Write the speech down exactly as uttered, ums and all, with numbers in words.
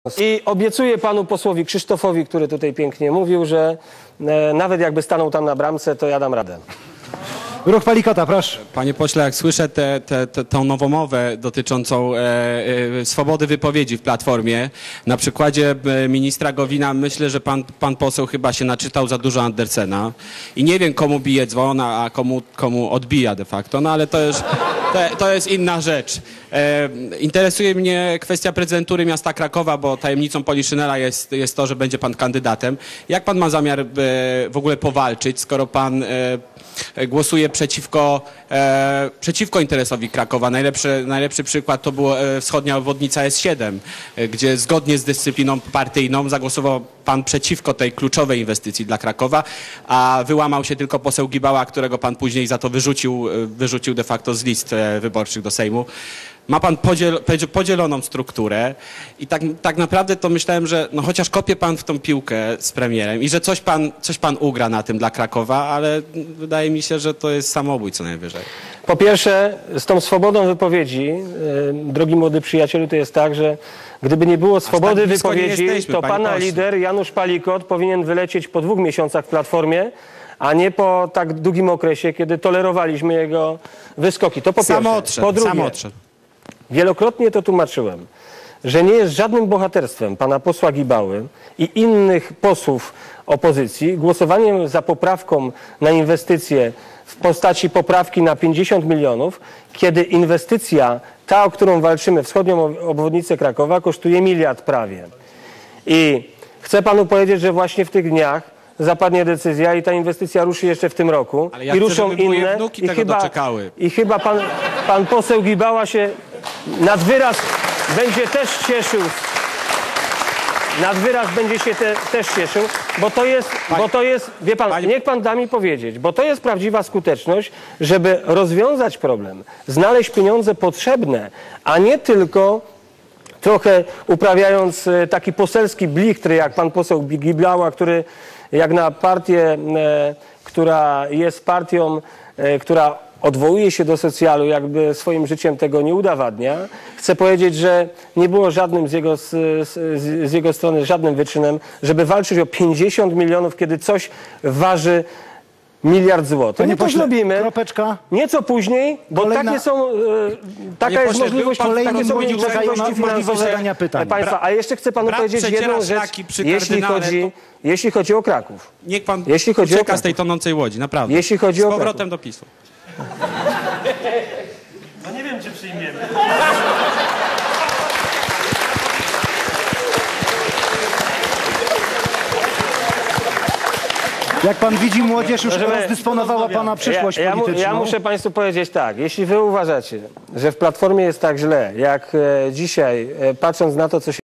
I obiecuję panu posłowi Krzysztofowi, który tutaj pięknie mówił, że e, nawet jakby stanął tam na bramce, to ja dam radę. Ruch Palikota, proszę. Panie pośle, jak słyszę tę te, te, te, nowomowę dotyczącą e, e, swobody wypowiedzi w Platformie, na przykładzie e, ministra Gowina, myślę, że pan, pan poseł chyba się naczytał za dużo Andersena i nie wiem, komu bije dzwon, a komu, komu odbija de facto, no ale to już to, to jest inna rzecz. E, interesuje mnie kwestia prezydentury miasta Krakowa, bo tajemnicą Poliszynela jest, jest to, że będzie pan kandydatem. Jak pan ma zamiar e, w ogóle powalczyć, skoro pan e, głosuje przeciwko, e, przeciwko interesowi Krakowa? Najlepszy, najlepszy przykład to była e, wschodnia obwodnica S siedem, e, gdzie zgodnie z dyscypliną partyjną zagłosował pan przeciwko tej kluczowej inwestycji dla Krakowa, a wyłamał się tylko poseł Gibała, którego pan później za to wyrzucił, wyrzucił de facto z list e, wyborczych do Sejmu. Ma pan podziel, podzieloną strukturę i tak, tak naprawdę to myślałem, że no chociaż kopie pan w tą piłkę z premierem i że coś pan, coś pan ugra na tym dla Krakowa, ale wydaje mi się, że to jest samobój co najwyżej. Po pierwsze, z tą swobodą wypowiedzi, yy, drogi młody przyjacielu, to jest tak, że gdyby nie było swobody tak wypowiedzi, jesteśmy, to pana pośle. lider Janusz Palikot powinien wylecieć po dwóch miesiącach w Platformie, a nie po tak długim okresie, kiedy tolerowaliśmy jego wyskoki. To po Sam pierwsze. odszedł, Po drugie, sam odszedł. wielokrotnie to tłumaczyłem, że nie jest żadnym bohaterstwem pana posła Gibały i innych posłów opozycji głosowaniem za poprawką na inwestycje w postaci poprawki na pięćdziesiąt milionów, kiedy inwestycja, ta, o którą walczymy, wschodnią obwodnicę Krakowa, kosztuje miliard prawie. I chcę panu powiedzieć, że właśnie w tych dniach zapadnie decyzja i ta inwestycja ruszy jeszcze w tym roku. Ale ja I chcę, ruszą żeby moje inne. wnuki I tego chyba, doczekały. I chyba pan, pan poseł Gibała się nad wyraz będzie też cieszył. Nad wyraz będzie się te, też cieszył, bo to jest, Pani, bo to jest, wie pan, pani... niech pan da mi powiedzieć, bo to jest prawdziwa skuteczność, żeby rozwiązać problem, znaleźć pieniądze potrzebne, a nie tylko trochę uprawiając taki poselski blichtry, jak pan poseł Gibała, który jak na partię, e, która jest partią, e, która odwołuje się do socjalu, jakby swoim życiem tego nie udowadnia. Chcę powiedzieć, że nie było żadnym z jego, z, z, z jego strony żadnym wyczynem, żeby walczyć o pięćdziesiąt milionów, kiedy coś waży miliard złotych. My to zrobimy kropeczka. nieco później, bo Kolejna... takie są, e, taka Panie jest pośle, możliwość, był pan takie są młodzi czekają na możliwości możliwość finansowe zadania pytań. państwa. A jeszcze chcę panu Brat powiedzieć przeciera jedną rzecz, szlaki przy jeśli kardynale, chodzi, to- jeśli chodzi o Kraków. Niech pan Jeśli chodzi o ucieka Kraków. z tej tonącej łodzi, naprawdę. Jeśli chodzi z o powrotem Kraków. do PiSu. No nie wiem, czy przyjmiemy. Jak pan widzi, młodzież już Możemy- rozdysponowała pana przyszłość ja, ja, mu- polityczną. ja muszę państwu powiedzieć tak, jeśli wy uważacie, że w Platformie jest tak źle, jak e, dzisiaj, e, patrząc na to, co się